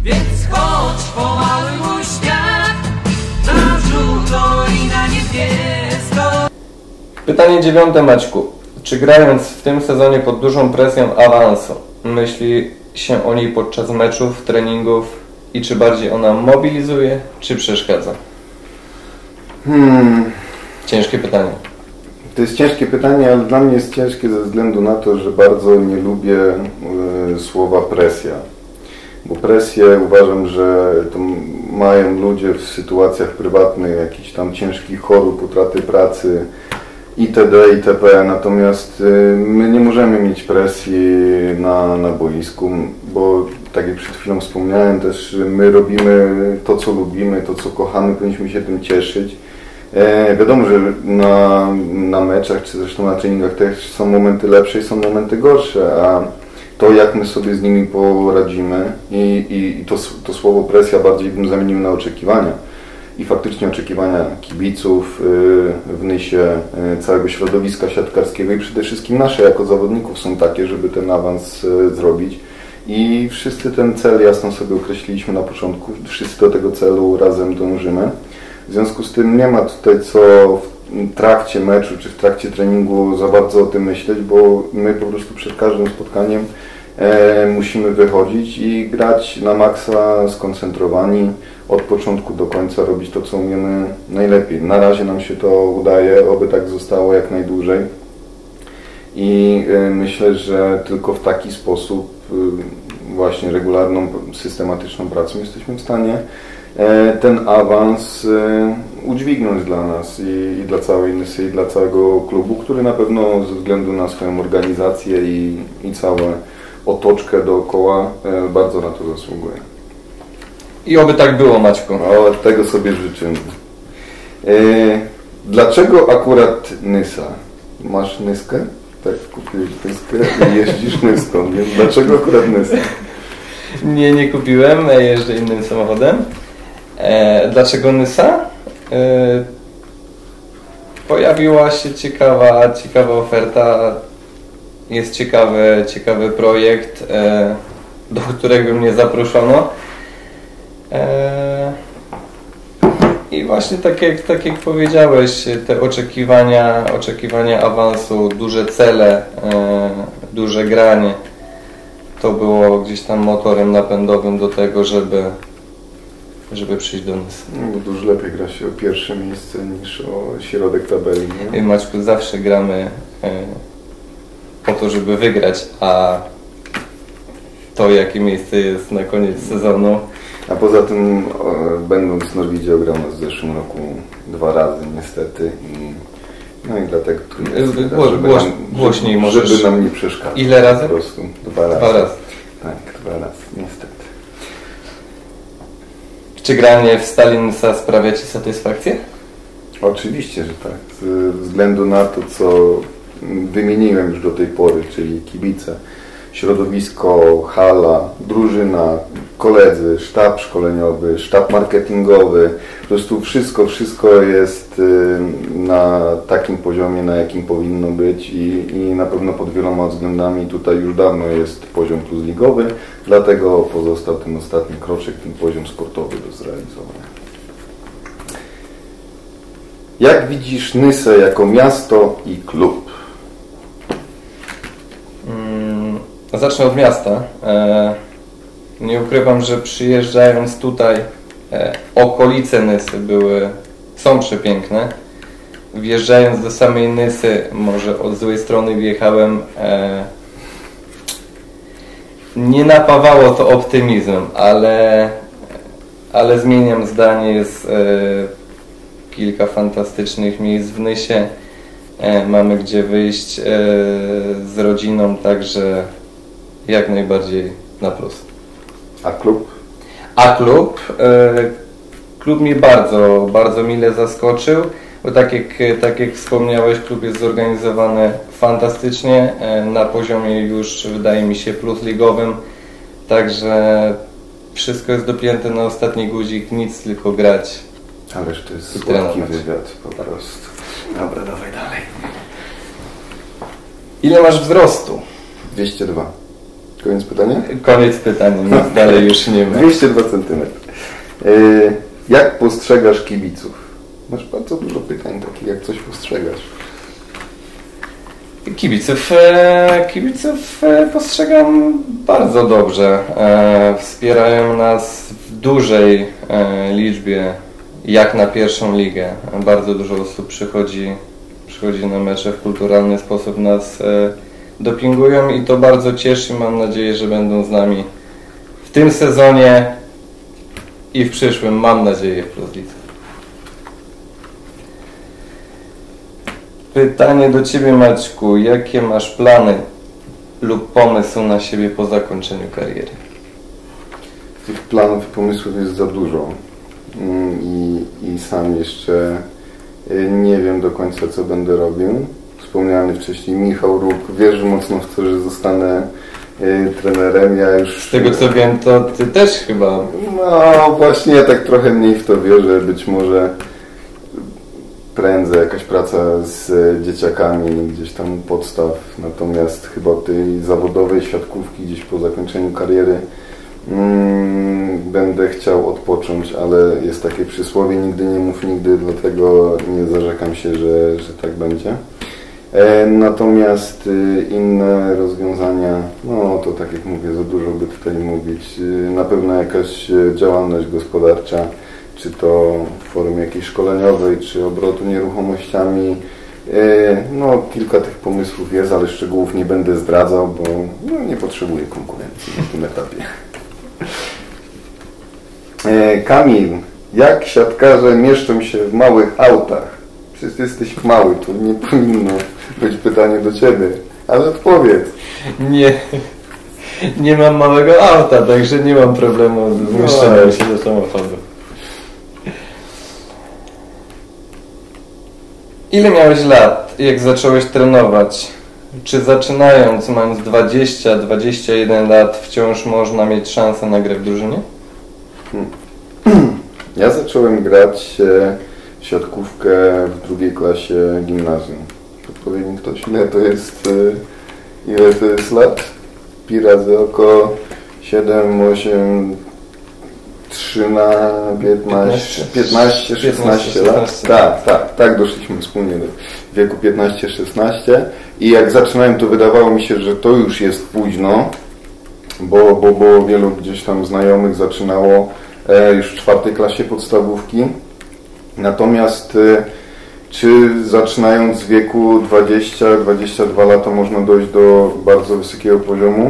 Więc chodź, pomaluj świat na żółto i na niebiesko. Pytanie 9, Maćku. Czy grając w tym sezonie pod dużą presją awansu, myśli się o niej podczas meczów, treningów i czy bardziej ona mobilizuje, czy przeszkadza? Ciężkie pytanie. To jest ciężkie pytanie, ale dla mnie jest ciężkie ze względu na to, że bardzo nie lubię słowa presja. Bo presję uważam, że to mają ludzie w sytuacjach prywatnych, jakichś tam ciężkich chorób, utraty pracy itd. itp. Natomiast my nie możemy mieć presji na boisku, bo tak jak przed chwilą wspomniałem, też my robimy to, co lubimy, to, co kochamy, powinniśmy się tym cieszyć. Wiadomo, że na meczach, czy zresztą na treningach też są momenty lepsze i są momenty gorsze, a to, jak my sobie z nimi poradzimy i to słowo presja bardziej bym zamienił na oczekiwania. I faktycznie oczekiwania kibiców w Nysie, całego środowiska siatkarskiego i przede wszystkim nasze jako zawodników są takie, żeby ten awans zrobić. I wszyscy ten cel jasno sobie określiliśmy na początku, wszyscy do tego celu razem dążymy. W związku z tym nie ma tutaj co w trakcie meczu czy w trakcie treningu za bardzo o tym myśleć, bo my po prostu przed każdym spotkaniem musimy wychodzić i grać na maksa, skoncentrowani, od początku do końca robić to, co umiemy najlepiej. Na razie nam się to udaje, oby tak zostało jak najdłużej. I myślę, że tylko w taki sposób, właśnie regularną, systematyczną pracą jesteśmy w stanie ten awans udźwignąć dla nas i dla całej Nysy i dla całego klubu, który na pewno ze względu na swoją organizację i całą otoczkę dookoła bardzo na to zasługuje. I oby tak było, Maćku. O, tego sobie życzymy. Dlaczego akurat Nysa? Masz Nyskę? Tak, kupiłeś Nyskę i jeździsz Nyską, więc dlaczego akurat Nysa? Nie kupiłem, jeżdżę innym samochodem. Dlaczego Nysa? Pojawiła się ciekawa oferta. Jest ciekawy projekt, do którego mnie zaproszono. I właśnie tak jak powiedziałeś, te oczekiwania awansu, duże cele, duże granie, to było gdzieś tam motorem napędowym do tego, żeby przyjść do nas. No, bo dużo lepiej gra się o pierwsze miejsce niż o środek tabeli, nie? Maćku, zawsze gramy po to, żeby wygrać, a to, jakie miejsce jest na koniec sezonu. A poza tym, będąc w Norwidzie, ograł nas w zeszłym roku 2 razy niestety. No i dlatego tu jest, głośniej możesz. Żeby nam nie przeszkadzać. Ile razy? Po prostu 2 razy. 2 razy. Tak, 2 razy, niestety. Czy granie w Stali Nysa sprawia Ci satysfakcję? Oczywiście, że tak. Ze względu na to, co wymieniłem już do tej pory, czyli kibice, środowisko, hala, drużyna, koledzy, sztab szkoleniowy, sztab marketingowy. Po prostu wszystko jest na takim poziomie, na jakim powinno być i na pewno pod wieloma względami tutaj już dawno jest poziom plusligowy, dlatego pozostał ten ostatni kroczek, ten poziom sportowy do zrealizowania. Jak widzisz Nysę jako miasto i klub? Zacznę od miasta. Nie ukrywam, że przyjeżdżając tutaj, okolice Nysy są przepiękne. Wjeżdżając do samej Nysy, może od złej strony wjechałem, nie napawało to optymizmem, ale zmieniam zdanie. Jest kilka fantastycznych miejsc w Nysie. Mamy gdzie wyjść z rodziną, także jak najbardziej na plus. A klub? Klub mnie bardzo mile zaskoczył, bo tak jak wspomniałeś, klub jest zorganizowany fantastycznie, na poziomie już wydaje mi się plusligowym, także wszystko jest dopięte na ostatni guzik, nic tylko grać. Ależ to jest słodki wywiad po prostu. Dobra, dawaj dalej. Ile masz wzrostu? 202. Koniec pytania? Koniec pytania, nic dalej już nie ma. 202 cm. Jak postrzegasz kibiców? Masz bardzo dużo pytań takich, jak coś postrzegasz. Kibiców postrzegam bardzo dobrze. Wspierają nas w dużej liczbie, jak na pierwszą ligę. Bardzo dużo osób przychodzi na mecze, w kulturalny sposób nas dopingują i to bardzo cieszy. Mam nadzieję, że będą z nami w tym sezonie i w przyszłym, mam nadzieję, w Plus Lidze. Pytanie do Ciebie, Maćku. Jakie masz plany lub pomysł na siebie po zakończeniu kariery? Tych planów i pomysłów jest za dużo i sam jeszcze nie wiem do końca, co będę robił. Wspomniany wcześniej Michał Róg wierzy mocno w to, że zostanę trenerem. Ja już... Z tego co wiem, to Ty też chyba... No właśnie, ja tak trochę mniej w to wierzę. Być może prędzej jakaś praca z dzieciakami, gdzieś tam u podstaw. Natomiast chyba tej zawodowej siatkówki gdzieś po zakończeniu kariery będę chciał odpocząć, ale jest takie przysłowie, nigdy nie mów nigdy, dlatego nie zarzekam się, że tak będzie. Natomiast inne rozwiązania, no to tak jak mówię, za dużo by tutaj mówić. Na pewno jakaś działalność gospodarcza, czy to w formie jakiejś szkoleniowej, czy obrotu nieruchomościami. No kilka tych pomysłów jest, ale szczegółów nie będę zdradzał, bo no, nie potrzebuję konkurencji na tym etapie. Kamil, jak siatkarze mieszczą się w małych autach? Przecież jesteś mały, to nie powinno być pytanie do Ciebie, ale odpowiedz. Nie mam małego auta, także nie mam problemu z zmieszczeniem się do samochodu. Ile miałeś lat, jak zacząłeś trenować? Czy zaczynając, mając 20-21 lat, wciąż można mieć szansę na grę w drużynie? Ja zacząłem grać w siatkówkę w drugiej klasie gimnazjum. Podpowie mi ktoś, ile to jest lat? Pi razy około 7, 8, 3 na 15, 16 lat. Tak, doszliśmy wspólnie do wieku 15-16 i jak zaczynałem, to wydawało mi się, że to już jest późno, bo wielu gdzieś tam znajomych zaczynało już w 4. klasie podstawówki. Natomiast czy zaczynając w wieku 20-22 lata można dojść do bardzo wysokiego poziomu?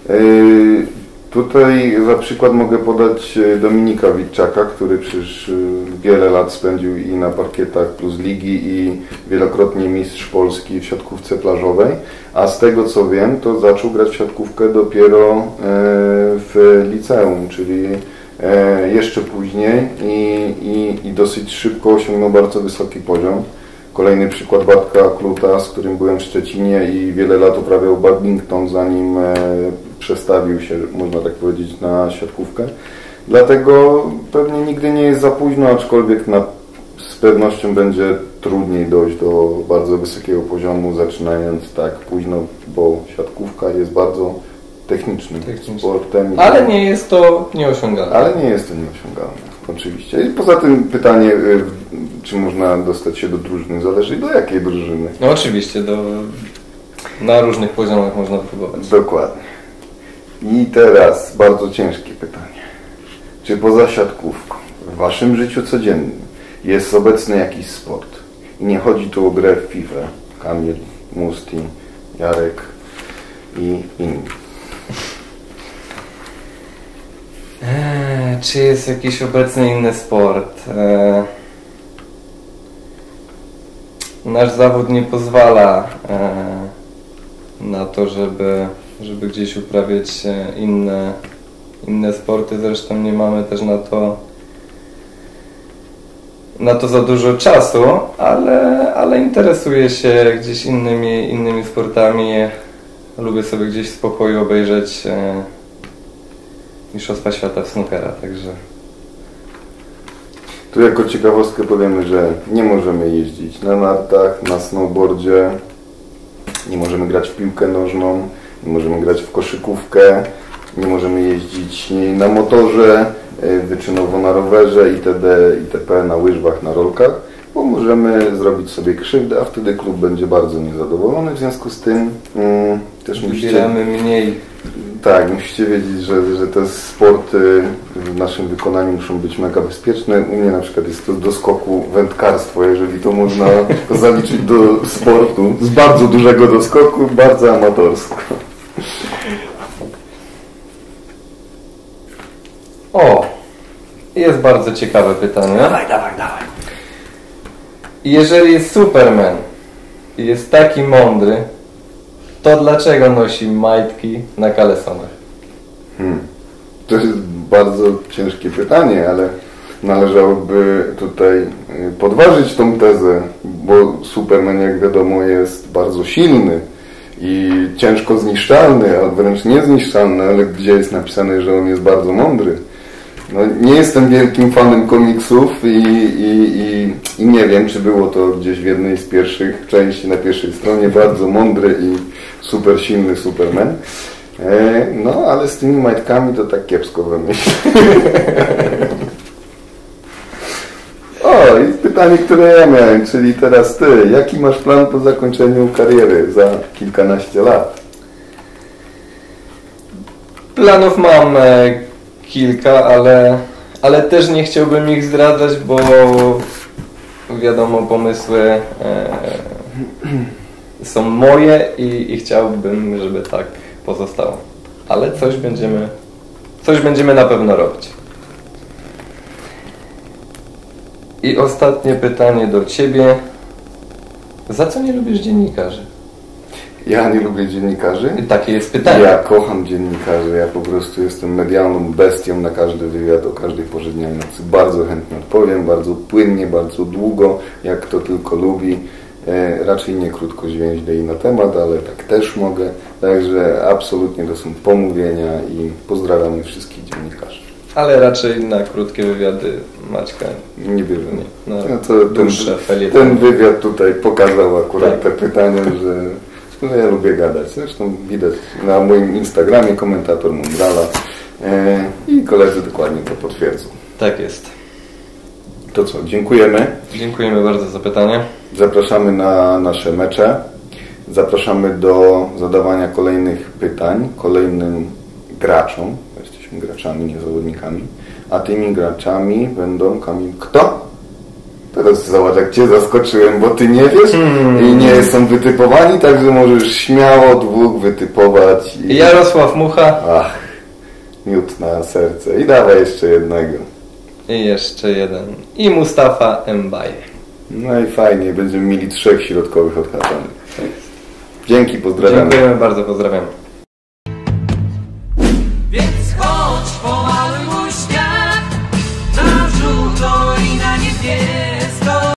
Tutaj za przykład mogę podać Dominika Witczaka, który przecież wiele lat spędził i na parkietach Plus Ligi i wielokrotnie mistrz Polski w siatkówce plażowej, a z tego co wiem, to zaczął grać w siatkówkę dopiero w liceum, czyli jeszcze później i dosyć szybko osiągnął bardzo wysoki poziom. Kolejny przykład Bartka Kluta, z którym byłem w Szczecinie i wiele lat uprawiał badminton, zanim przestawił się, można tak powiedzieć, na siatkówkę. Dlatego pewnie nigdy nie jest za późno, aczkolwiek z pewnością będzie trudniej dojść do bardzo wysokiego poziomu, zaczynając tak późno, bo siatkówka jest bardzo technicznym sportem. Ale nie jest to nieosiągalne. Oczywiście. I poza tym pytanie, czy można dostać się do drużyny, zależy do jakiej drużyny. No oczywiście, na różnych poziomach można próbować. Dokładnie. I teraz bardzo ciężkie pytanie. Czy poza siatkówką w Waszym życiu codziennym jest obecny jakiś sport? I nie chodzi tu o grę w FIFA. Kamil, Musti, Jarek i inni. Czy jest jakiś obecny inny sport? Nasz zawód nie pozwala na to, żeby gdzieś uprawiać inne sporty. Zresztą nie mamy też na to za dużo czasu, ale interesuję się gdzieś innymi sportami. Lubię sobie gdzieś w spokoju obejrzeć Mistrzostwa Świata w snookera, także... Tu jako ciekawostkę powiemy, że nie możemy jeździć na nartach, na snowboardzie, nie możemy grać w piłkę nożną, nie możemy grać w koszykówkę, nie możemy jeździć na motorze, wyczynowo na rowerze itd., itp., na łyżwach, na rolkach, bo możemy zrobić sobie krzywdę, a wtedy klub będzie bardzo niezadowolony. W związku z tym też wybieramy mniej. Tak, musicie wiedzieć, że te sporty w naszym wykonaniu muszą być mega bezpieczne. U mnie na przykład jest to do skoku wędkarstwo, jeżeli to można zaliczyć do sportu. Z bardzo dużego doskoku, bardzo amatorsko. O! Jest bardzo ciekawe pytanie. Dawaj. Jeżeli Superman jest taki mądry, to dlaczego nosi majtki na kalesonach? To jest bardzo ciężkie pytanie, ale należałoby tutaj podważyć tą tezę, bo Superman, jak wiadomo, jest bardzo silny i ciężko zniszczalny, a wręcz niezniszczalny, ale gdzie jest napisane, że on jest bardzo mądry? No, nie jestem wielkim fanem komiksów i nie wiem, czy było to gdzieś w jednej z pierwszych części, na pierwszej stronie, bardzo mądry i super silny Superman. No, ale z tymi majtkami to tak kiepsko wymyślę. O, i pytanie, które ja miałem, czyli teraz ty. Jaki masz plan po zakończeniu kariery za kilkanaście lat? Planów mam kilka, ale też nie chciałbym ich zdradzać, bo wiadomo, pomysły są moje i chciałbym, żeby tak pozostało. Ale coś będziemy na pewno robić. I ostatnie pytanie do Ciebie. Za co nie lubisz dziennikarzy? Ja nie lubię dziennikarzy. I takie jest pytanie. Ja kocham dziennikarzy. Ja po prostu jestem medialną bestią na każdy wywiad o każdej porze dnia i nocy. Bardzo chętnie odpowiem, bardzo płynnie, bardzo długo, jak kto tylko lubi. Raczej nie krótko zwięźle i na temat, ale tak też mogę. Także absolutnie to są pomówienia i pozdrawiamy wszystkich dziennikarzy. Ale raczej na krótkie wywiady Maćka nie bierze. No, ten wywiad tutaj pokazał akurat te pytania, że ja lubię gadać. Zresztą widać na moim Instagramie, komentator Mundrala i koledzy dokładnie to potwierdzą. Tak jest. To co, dziękujemy. Dziękujemy bardzo za pytanie. Zapraszamy na nasze mecze. Zapraszamy do zadawania kolejnych pytań kolejnym graczom. Jesteśmy graczami, nie zawodnikami. A tymi graczami będą Kamil. Kto? Teraz zobacz, jak Cię zaskoczyłem, bo Ty nie wiesz i nie są wytypowani, także możesz śmiało dwóch wytypować. Jarosław Mucha. Ach, miód na serce. I dawaj jeszcze jednego. I jeszcze jeden. I Mustafa Mbaye. No i fajnie, będziemy mieli 3 środkowych odhaczanych. Dzięki, pozdrawiam. Dziękujemy bardzo, pozdrawiam.